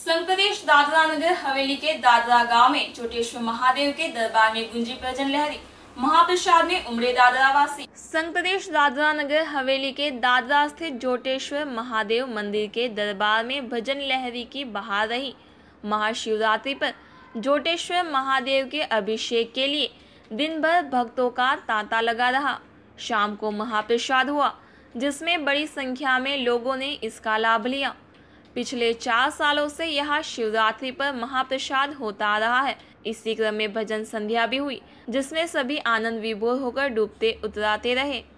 संघ प्रदेश दादरा नगर हवेली के दादरा गांव में चोटेश्वर महादेव के दरबार में गुंजी भजन लहरी। महाप्रसाद में उमड़े दादरा वासी। संघ प्रदेश दादरा नगर हवेली के दादरा स्थित जोटेश्वर महादेव मंदिर के दरबार में भजन लहरी की बहार रही। महाशिवरात्रि पर जोटेश्वर महादेव के अभिषेक के लिए दिन भर भक्तों का तांता लगा रहा। शाम को महाप्रसाद हुआ, जिसमें बड़ी संख्या में लोगों ने इसका लाभ लिया। पिछले 4 सालों से यहाँ शिवरात्रि पर महाप्रसाद होता आ रहा है। इसी क्रम में भजन संध्या भी हुई, जिसमें सभी आनंद विभोर होकर डूबते उतराते रहे।